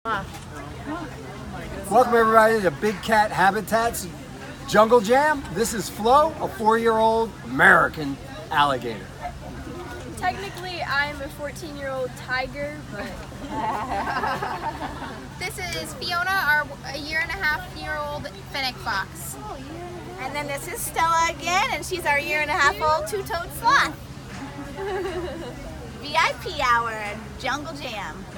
Welcome everybody to Big Cat Habitat's Jungle Jam. This is Flo, a 4-year-old American alligator. Technically, I'm a 14-year-old tiger, but... This is Fiona, our 1.5-year-old fennec fox. And then this is Stella again, and she's our 1.5-year-old two-toed sloth. VIP hour at Jungle Jam.